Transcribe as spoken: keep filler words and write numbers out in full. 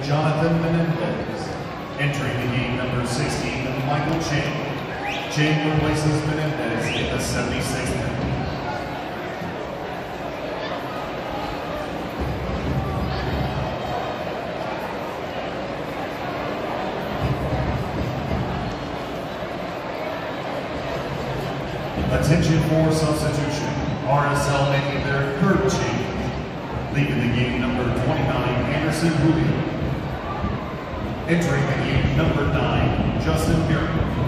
Jonathan Menendez. Entering the game, number sixteen, Michael Chang. Chang replaces Menendez in the seventy-sixth minute. Attention for substitution. R S L making their third change. Leaving the game, number twenty-nine, Anderson Julio. Entering the game, number nine, Justin Miracle.